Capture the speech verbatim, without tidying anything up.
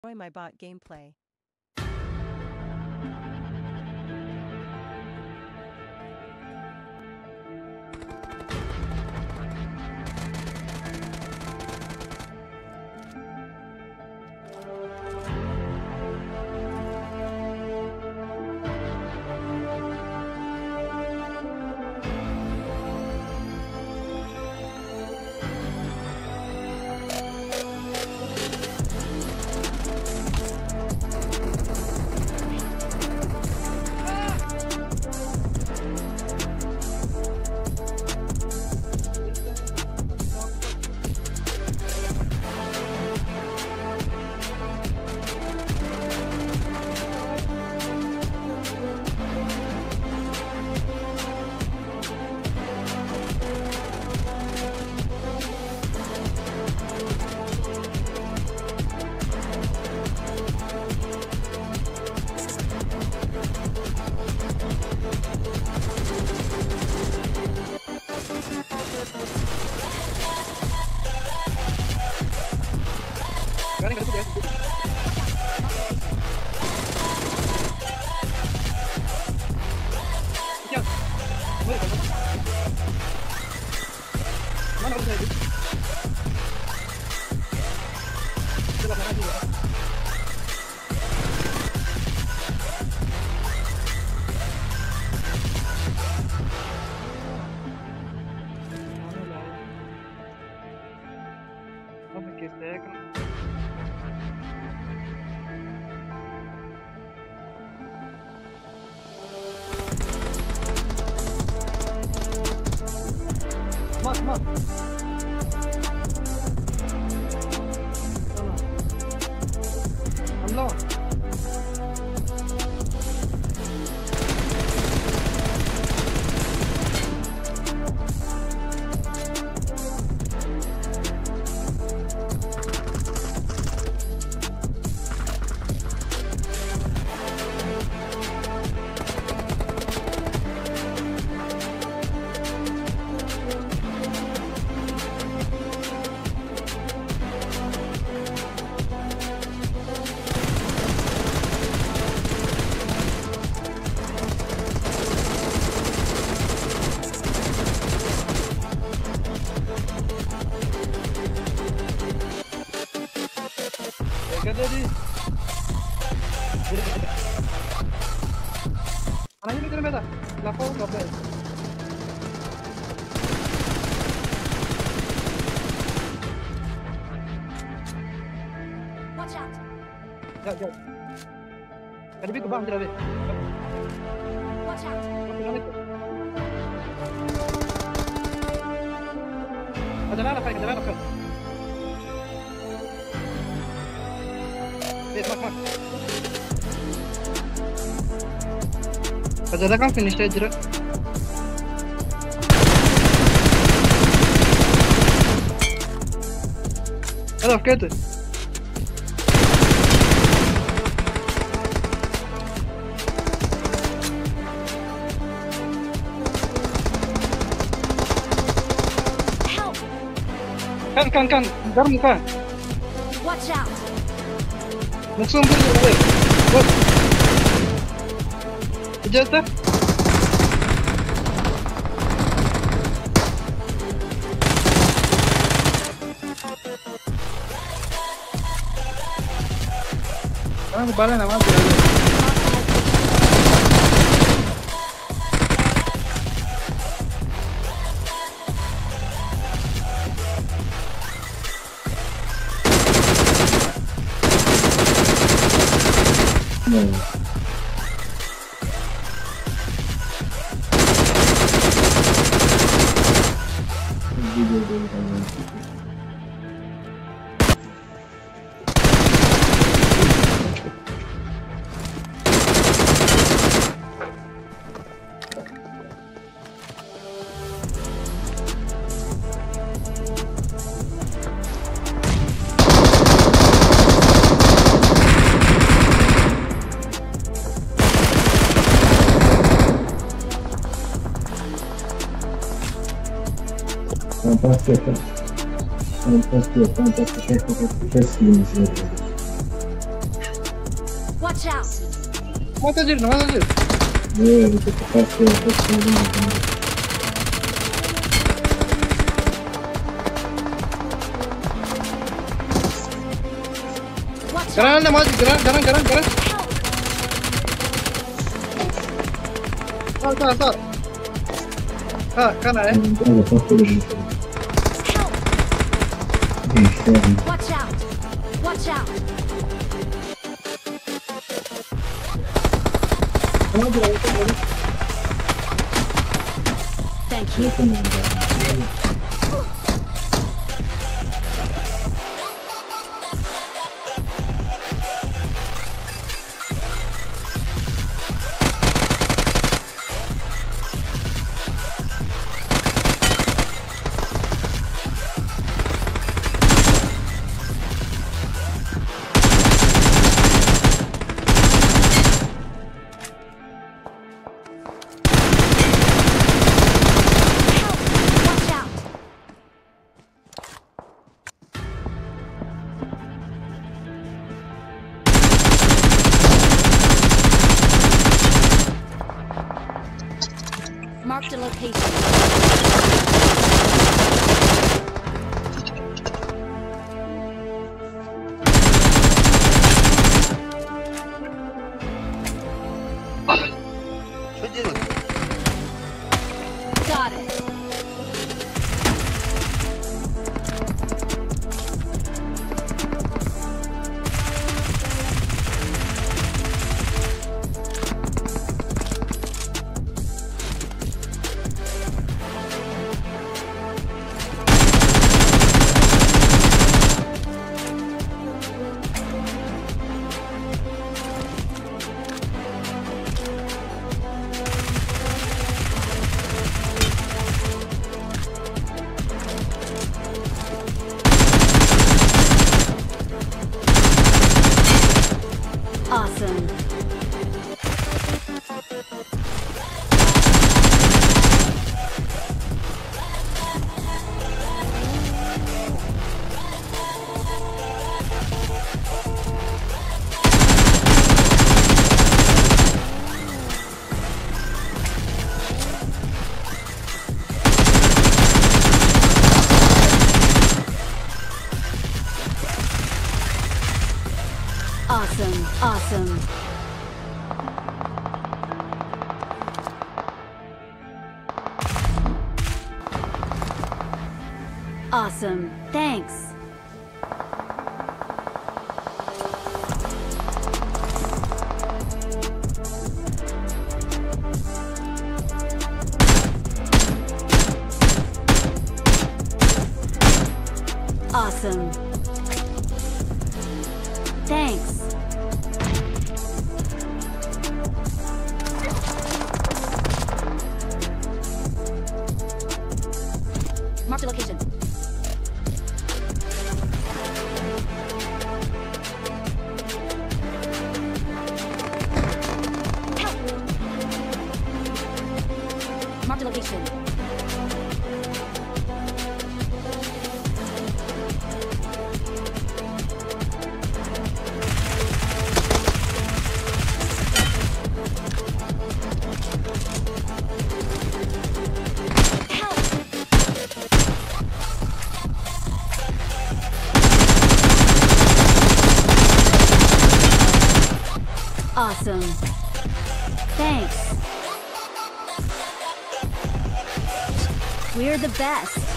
Enjoy my bot gameplay. Sekarang nggak ya? Siap. Mana udah itu? Coba sana dulu. Oh, porque este Mas, mas. Amlo. Jadi anaknya itu beta lapor lapor Watch out. ya ya ada biku bang tidak Watch out. ada nana kayak ada nana kayak Lihat, mak, mak. Ada kan finish aja. Halo, oke tuh. Kan, kan, kan, garam kan. Watch out. Musuh berdua, buat. Jatuh. Sekarang kepala nama apa? No. Fantastic, fantastic, fantastic, fantastic, fantastic, fantastic. Watch out! Montage, montage. 네, 이렇게 똑같이 해치는 Watch out! Gerak anda maju, gerak, gerak, gerak, gerak. Help! Sal, sal, sal. Ah, kanan ya. 거 거꾸로 주세요. Help! 네, 시작합니다. Watch out! Watch out! Thank you. Watch out! Marked a location. Got it. Awesome. Awesome. Awesome. Awesome. Thanks. Awesome. Thanks. Mark the location. Help! Mark the location. Help! Awesome. Thanks. We're the best.